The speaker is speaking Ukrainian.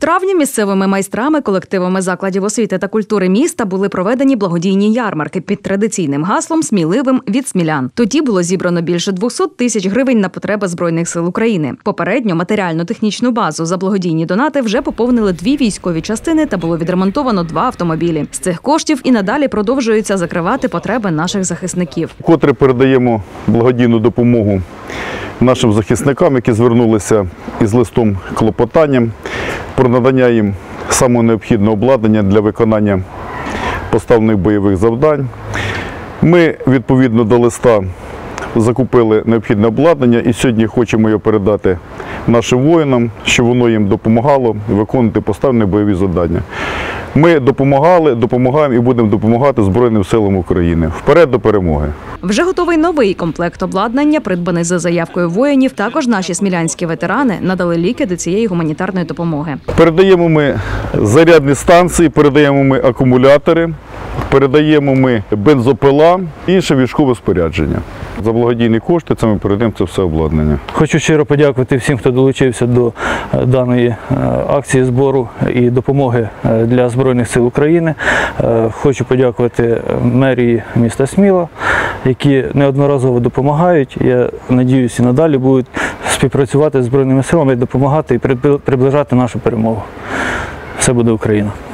травні місцевими майстрами, колективами закладів освіти та культури міста були проведені благодійні ярмарки під традиційним гаслом «Сміливим від смілян». Тоді було зібрано більше 200 тисяч гривень на потреби Збройних сил України. Попередньо матеріально-технічну базу за благодійні донати вже поповнили 2 військові частини та було відремонтовано 2 автомобілі. З цих коштів і надалі продовжуються закривати потреби наших захисників. Вкотре передаємо благодійну допомогу нашим захисникам, які звернулися із листом клопотанням про надання їм самого необхідного обладнання для виконання поставлених бойових завдань. Ми, відповідно до листа, закупили необхідне обладнання і сьогодні хочемо його передати нашим воїнам, щоб воно їм допомагало виконувати поставлені бойові завдання. Ми допомагали, допомагаємо і будемо допомагати Збройним силам України. Вперед до перемоги! Вже готовий новий комплект обладнання, придбаний за заявкою воїнів. Також наші смілянські ветерани надали ліки до цієї гуманітарної допомоги. Передаємо ми зарядні станції, передаємо ми акумулятори, передаємо ми бензопила і інше військове спорядження. За благодійні кошти це ми передаємо це все обладнання. Хочу щиро подякувати всім, хто долучився до даної акції збору і допомоги для Збройних сил України. Хочу подякувати мерії міста Сміла, які неодноразово допомагають. Я сподіваюся, і надалі будуть співпрацювати з Збройними силами, допомагати і приближати нашу перемогу. Все буде Україна!